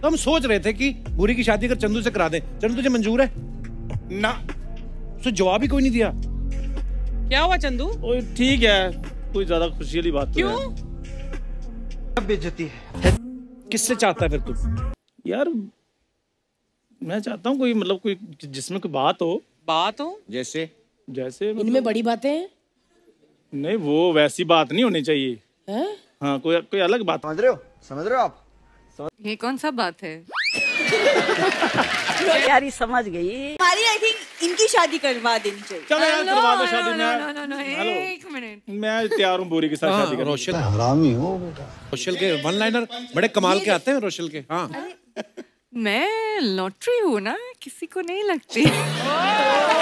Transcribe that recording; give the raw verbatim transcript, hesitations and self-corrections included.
तो हम सोच रहे थे कि भूरी की शादी अगर चंदू से करा दें। चंदू तुझे मंजूर है? ना, तो जवाब ही कोई नहीं दिया। क्या हुआ चंदू? ओए ठीक है, कोई ज्यादा खुशी वाली बात क्यों? बेइज्जती है। किससे चाहता है फिर तू? यार मैं चाहता हूँ कोई मतलब कोई जिसमें कोई बात हो। बात हो? जैसे जैसे मतलब... इनमें बड़ी बातें हैं? नहीं, वो वैसी बात नहीं होनी चाहिए। हैं? हाँ, कोई कोई अलग बात। समझ रहे हो? समझ रहे हो आप? ये कौन सा बात है? यार समझ गई। हमारी आई थिंक इनकी शादी करवा देनी चाहिए। चलो यार करवा दो शादी। मैं नो नो नो हेलो, एक मिनट, मैं तैयार हूँ बोरी के साथ शादी करने। रोशल हरामी हो बेटा। रोशल के वन लाइनर बड़े कमाल के आते हैं रोशल के। हाँ मैं लॉटरी हूँ ना, किसी को नहीं लगती।